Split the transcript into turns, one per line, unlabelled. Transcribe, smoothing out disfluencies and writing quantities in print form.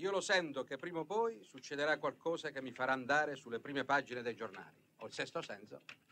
Io lo sento che prima o poi succederà qualcosa che mi farà andare sulle prime pagine dei giornali. Ho il sesto senso.